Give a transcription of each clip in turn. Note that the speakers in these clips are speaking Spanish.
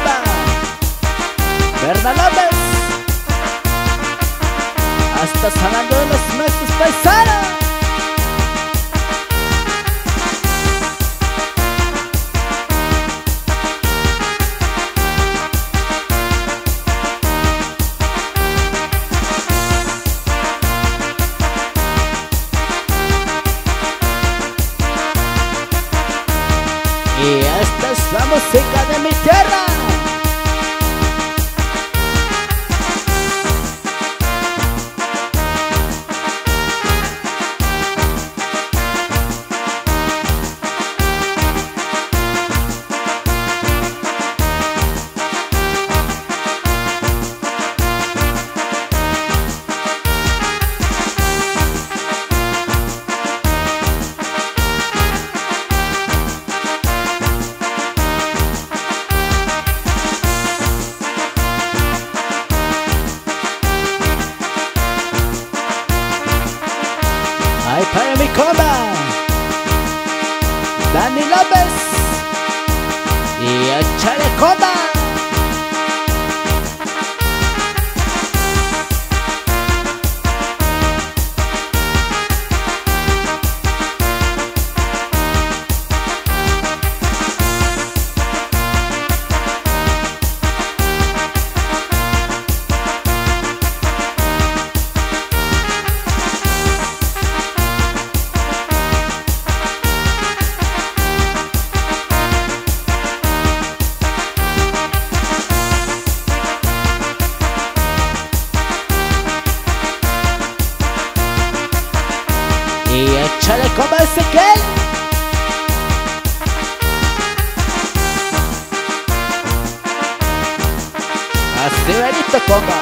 Comba, Berna López, hasta sanando de los maestros paisanos. Y esta es la música de mi tierra. Ahí para mi comba, Dani López, y échale comba. Y échale comba a Ezequiel. Así Benito comba.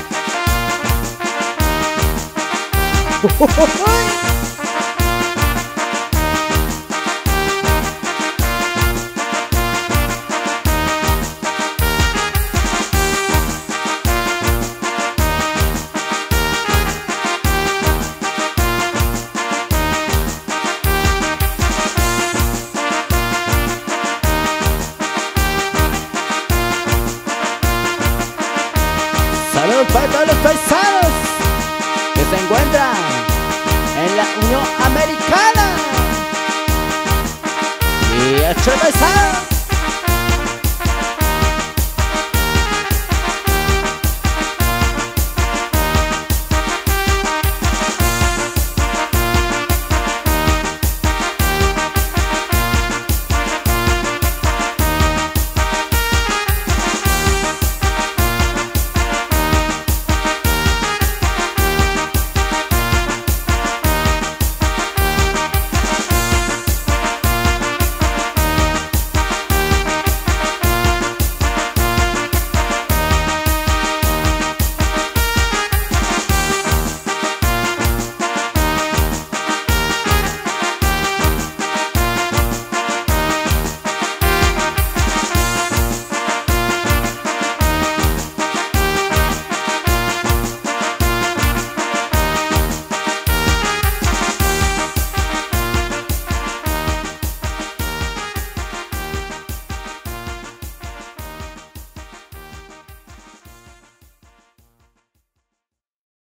Saludos para todos los paisanos que se encuentran en la Unión Americana. Y hecho paisano.